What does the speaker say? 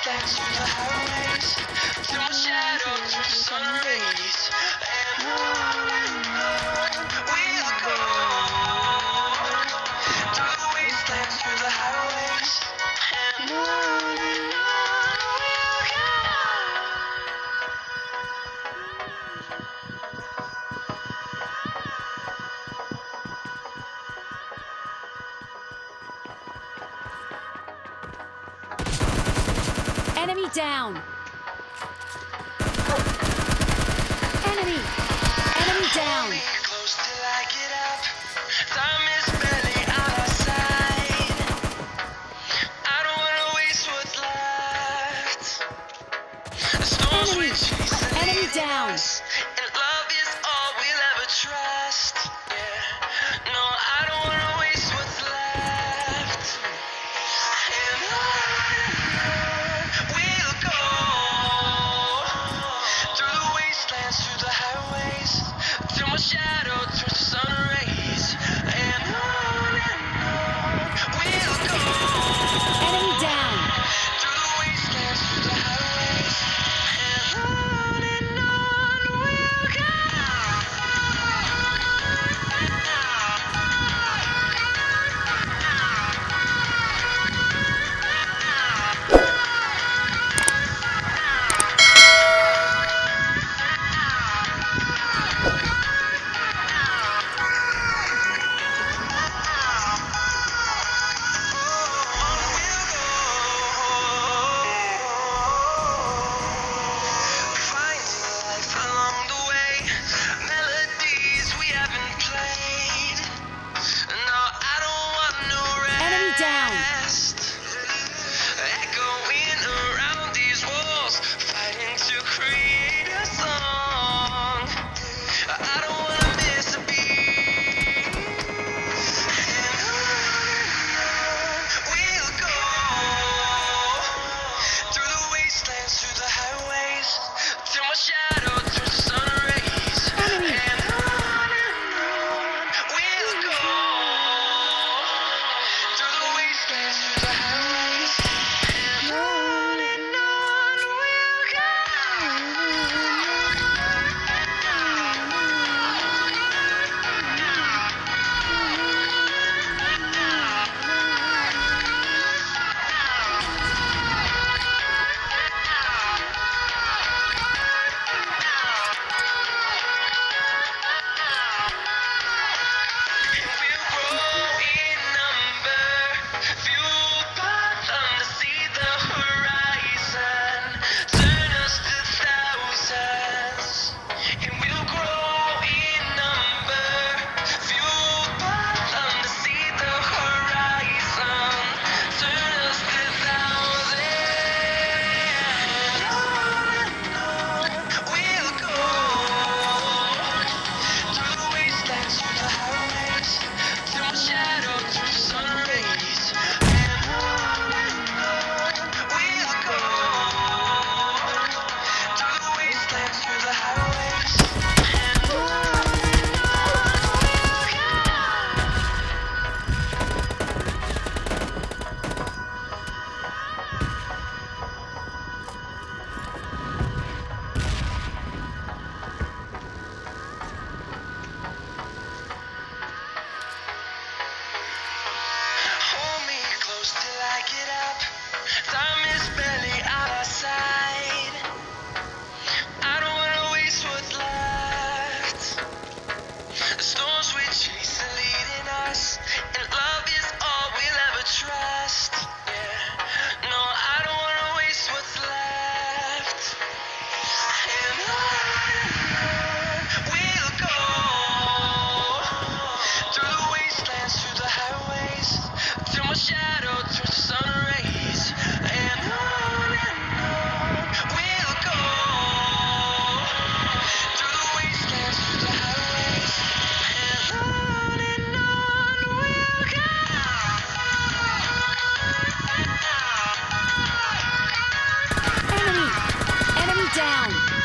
wastelands through the highways, till my shadow through the sun rays, and on we'll go. Through the wastelands, through the highways, and on we'll go. Enemy down! Enemy! Enemy down! Close till I get up. Time is barely on our side. I don't wanna waste what's left. The storms we chase are Enemy leading down! us, and love is all we'll ever trust. Yeah. No, I don't wanna waste what's left. And on we'll go. Through the wastelands, through the highways, till my shadow turns to sun rays. And on we'll go. Enemy down! Through the wastelands, through the highways, and on we'll go. Finding life along the way, melodies we haven't played. No, I don't want no rest. Enemy down! Echoing around these walls, fighting to create a song. I don't wanna miss a beat. And on we'll go. Through the wastelands, through the highways, till my shadow turns to sun rays. Enemy! And on we'll go. Through the wastelands, through the highways, and on we'll go. And we'll grow in number, fueled by them to see the horizon, turn us to thousands. And we'll grow in number, fueled by them to see the horizon, turn us to thousands. We'll go. Through the wastelands, through the highways, till my shadow through the sun rays. And on we'll go. Through the wastelands, through the highways, and on hold me close till I get up. Time is barely on our side. I don't wanna waste what's left. The storms we chase are leading us, and love is all we'll ever trust. Yeah. No, I don't wanna waste what's left. And on we'll go. Through the wastelands, through the highways, till my shadow turns to sun rays. And on we'll go. Through the wastelands, through the highways, and on we'll go. Enemy! Enemy down!